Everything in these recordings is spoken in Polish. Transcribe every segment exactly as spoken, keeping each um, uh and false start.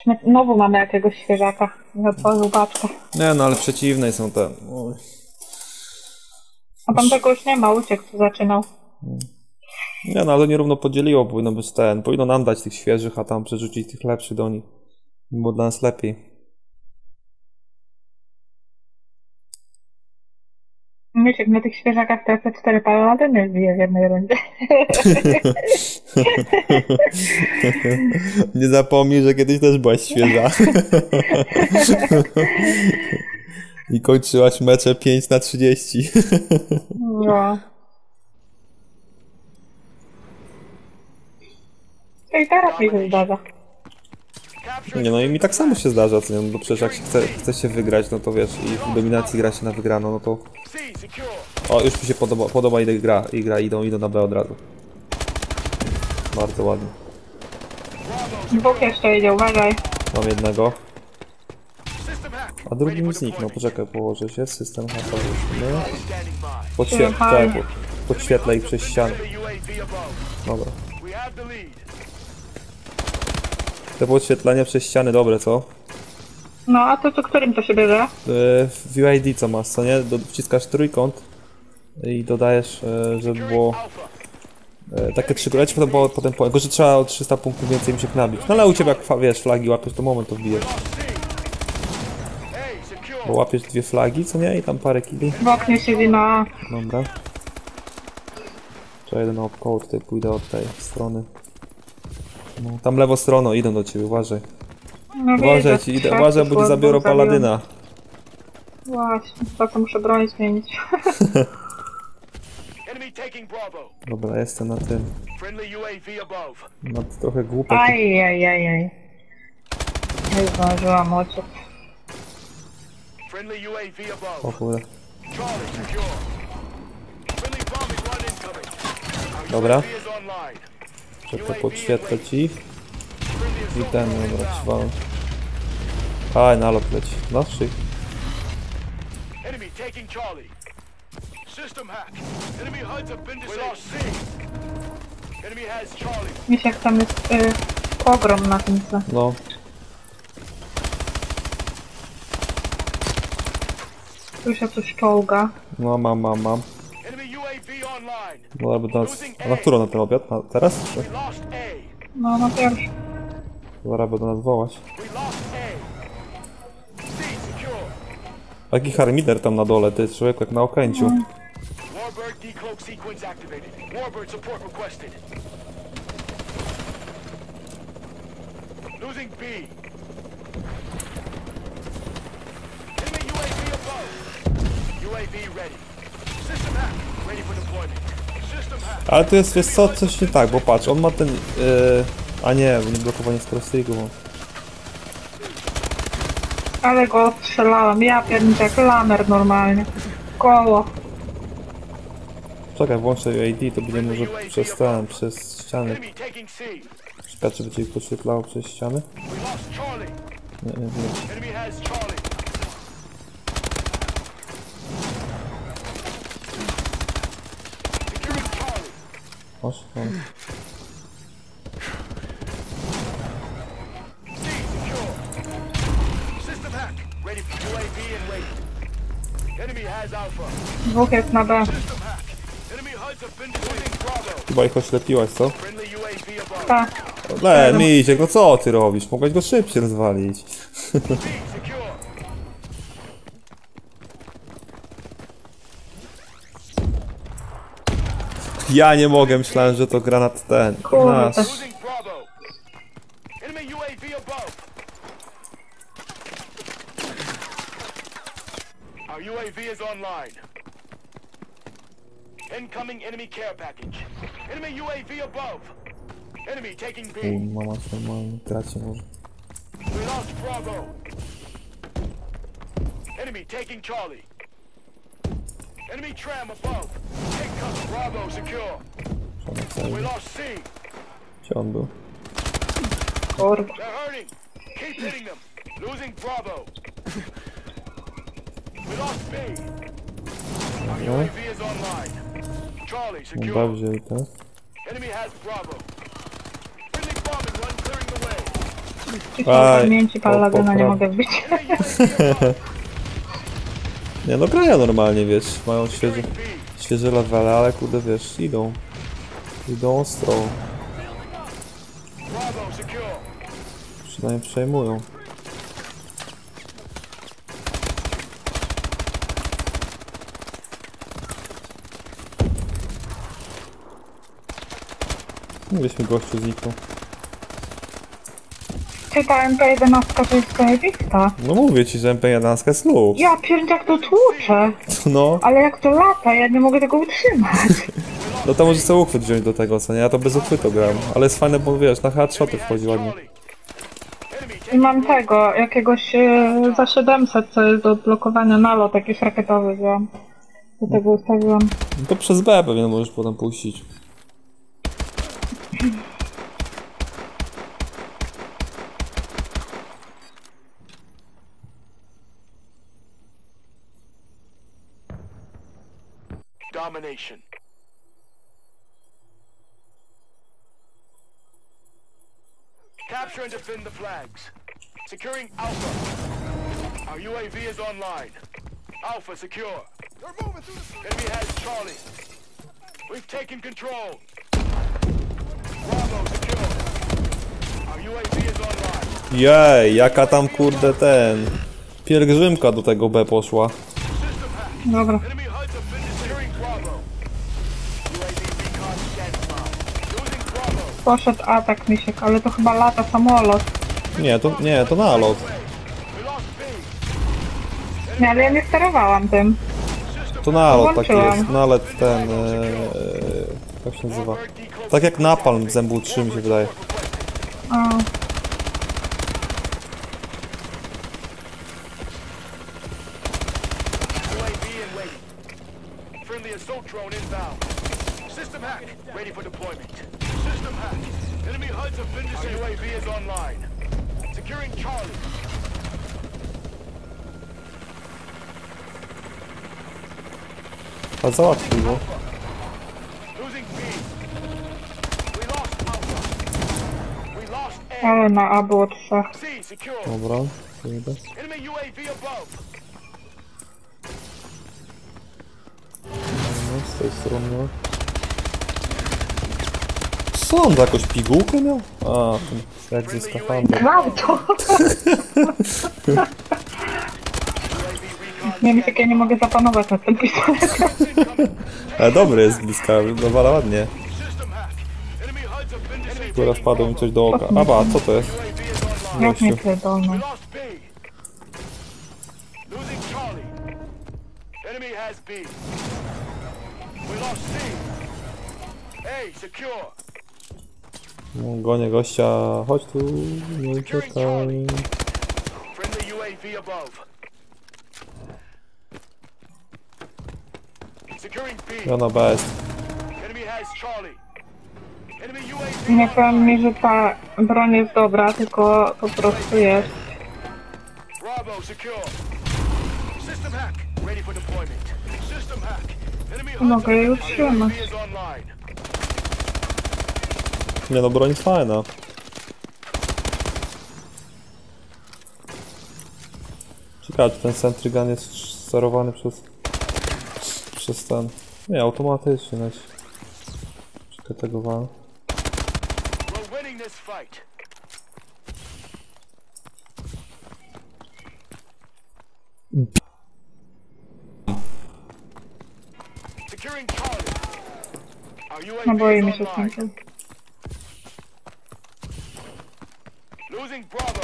Znowu mamy jakiegoś świeżaka. Nie otworzył paczkę. Nie no, ale przeciwnej są te... Oj. A tam tego już nie ma, uciekł, co zaczynał. Nie no, ale nierówno podzieliło, powinno być ten. Powinno nam dać tych świeżych, a tam przerzucić tych lepszych do nich. Było dla nas lepiej. Myślę, na tych świeżakach te C cztery paladyny zbije w jednej rundzie. Nie zapomnij, że kiedyś też byłaś świeża. I kończyłaś mecze pięć na trzydzieści. No. I teraz mi się zdarza. Nie no i mi tak samo się zdarza, co nie? Bo przecież jak się chce, chce się wygrać, no to wiesz, i w dominacji gra się na wygraną, no to... O, już mi się podoba, podoba i gra, i gra, idą, idą na B od razu. Bardzo ładnie. Dwóch jeszcze idzie, uważaj. Mam jednego. A drugi mi zniknął, poczekaj, położę się, system hakowy. Podświetlę, podświetlę ich przez ścianę. Dobra. Te podświetlenie przez ściany dobre, co? No, a to co, którym to się bierze? Yy, w U I D co masz, co nie? Do, wciskasz trójkąt i dodajesz, yy, żeby było yy, takie trzy leci, potem, po, potem po, tylko że trzeba o trzysta punktów więcej mi się nabić. No ale u ciebie jak wiesz, flagi łapiesz, to moment to wbijesz. Bo łapiesz dwie flagi, co nie? I tam parę kili. W oknie siedzi na... Dobra. To jeden około, tutaj pójdę od tej strony. No, tam lewo stroną idą do ciebie, uważaj. No Uważaj, ci, idę, uważaj, bo ci zabiorą paladyna. Właśnie, po co muszę broń zmienić. Dobra, jestem na tym. No to trochę głupek. Ajajajaj. Nie zdążyłam ociec. O kurde. Dobra. Czekaj, podświetlę ci. I ten, dobra, trzymałem. Aj, nalot leci. No, szyj. Misiek, tam jest y, pogrom na tym co. No. Tu się coś czołga. No, mam, mam, mam. No, aby nas... A na którą na ten obiad? Na, teraz? Czy? No, na pierwszy. Zaraz będą nas wołać. Jaki harmider tam na dole, ty człowiek jak na okręciu. Mm. Ale tu jest, wiesz co, coś nie tak, bo patrz, on ma ten... Yy... A nie, nie blokowanie z crossrigu. Ale go strzelałem, ja pierniczę jak lamer normalnie. Koło. Czekaj, włączę U I D, to będzie może przez ten, przez ściany. Czekaj, czy będzie ich podświetlało przez ściany? Nie, nie, nie. Masz? No. Dwóch jest na B. Chyba ich oślepiłaś, co? Tak. Le, Misiek, no co ty robisz? Mogłeś go szybciej rozwalić. Ja nie mogę, myślałem, że to granat ten. Nasz. U A V is online. Incoming enemy care package. Enemy U A V above. Enemy taking B. Mama normalnie traci może. We lost Bravo. Enemy taking Charlie. Enemy tram above. Take cover. Bravo secure. We lost C. Gdzie on był? Kurde. They're hurting. Keep hitting them. Losing Bravo. We lost B. Our U A V is online. Charlie secure. No dobrze i tak. Enemy has Bravo. Friendly bombing run clearing the way. Ci są Aj, pamięci Palladyna nie po- mogę wbić. Nie no, grają normalnie, wiesz, mają świeże, świeże levele, ale kurde, wiesz, idą. Idą ostro. Bravo secure. Przynajmniej przejmują. Mówisz mi gościu zniknął. Czy ta M P jedenaście to jest zajebista? No mówię ci, że M P jedenaście jest luz. Ja pierdolę, jak to tłuczę. No, Ale jak to lata, ja nie mogę tego utrzymać. no to możesz sobie uchwyt wziąć do tego, co nie? Ja to bez uchwytu gram. Ale jest fajne, bo wiesz, na headshoty wchodzi ładnie. I mam tego, jakiegoś e, za siedemset, co jest do odblokowania nalot, jakiś rakietowy wziąłem. Do tego ustawiłam. No to przez B pewnie możesz potem puścić. Domination. Capture and defend the flags. Securing Alpha. Our U A V is online. Alpha secure. They're moving through the Enemy has Charlie. We've taken control. Bravo secure. Our U A V is online. Jej, jaka tam kurde ten... Pielgrzymka do tego B poszła. System hack. Dobra. Enemy H U D defended securing Bravo. U A V recon stands by. Losing Bravo. Poszedł atak, misiek, ale to chyba lata samolot. Nie, to nie, to nalot. We lost B. Nie, ale ja nie sterowałam tym. To nalot taki Włączyłam. jest. Nalet ten... E, jak się nazywa? Tak jak napalm w Zębu trzy mi się wydaje. O, U A V in waiting. Friendly assault drone inbound. System hack. Ready for deployment. System hack. Enemy H U Ds have been disabled. Our U A V is online. Securing Charlie. A załatwił go. Losing B. We lost Alpha. We lost A. ale na A było trzech. C secure. Dobra, to idę. Enemy U A V above. No, z tej strony. Co on za jakąś pigułkę miał? A, ten jak ze skafander. Gwałto! U A V recon. Nie wiem, jak ja nie mogę zapanować nad tym pistoletem. Ale dobry jest bliska, dowala ładnie. System hack. Enemy H U Ds have been disabled. Która wpadło mi coś do oka. Aba, co to jest? U A V is online. Jak nie Gościu. pierdolno. We lost B. Losing Charlie. Enemy has B. We lost C. A secure. No, gonię gościa, chodź tu, nie uciekaj. Friendly U A V above. Securing B. Ja na B jest. Enemy has Charlie. Enemy U A Nie V. powiem mi, że ta broń jest dobra, tylko po prostu jest. Bravo secure. System hack. Ready for deployment. System hack. Enemy H U D Mogę jej defended. U A utrzymać. V is online. Nie no, broń jest fajna. Ciekawe, czy ten sentry gun jest sterowany przez... przez ten... Nie, automatycznie nawet. Przekategowany. We're winning this fight. Securing Charlie. Our U A V No boi is mi się online. skończył. Losing Bravo.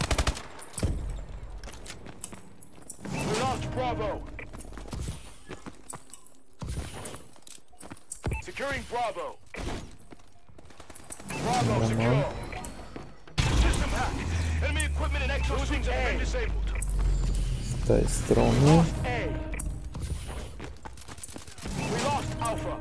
We lost Bravo. Securing Bravo. Bravo secure. System hack. Enemy equipment and exosuits have been disabled. Z tej strony. A. We lost Alpha.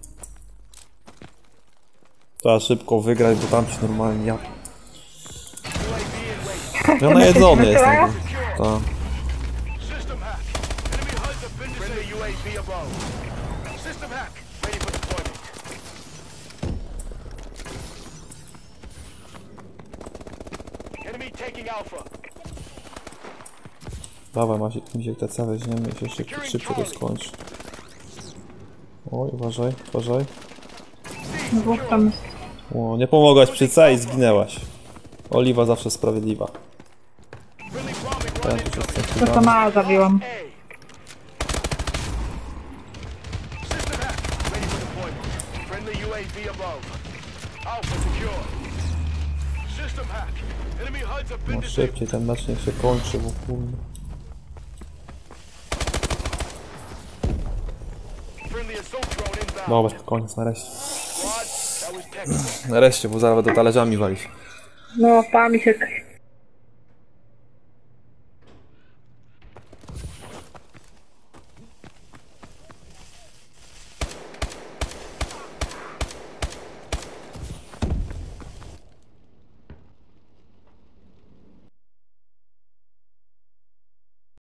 Trzeba szybko wygrać, bo tam się normalnie ja... U A V in waiting. Ja najedzony jestem. Secure. Ta. System hack. Enemy H U Ds have been disabled. Friendly U A V above. System hack. Ready for deployment. Enemy taking Alpha. Dawaj, ma się, mi się ta cała weźmiemy i się szybko, szybko to skończy. Oj, uważaj, uważaj. Dwóch tam jest. O, nie pomogłaś przy C i zginęłaś. Oliwa zawsze sprawiedliwa. Friendly bombing Ja run tu się incoming. chcę To to mała zabiłam. A. System hack. Ready for deployment. Friendly U A V above. Alpha secure. System hack. Enemy H U Ds have been No disabled. szybciej ten mecz niech się kończy, bo kurde. Friendly assault drone inbound. Dobra, koniec, nareszcie. Squad, that was technical. Nareszcie, bo zaraz będę talerzami walić. No, pa mi się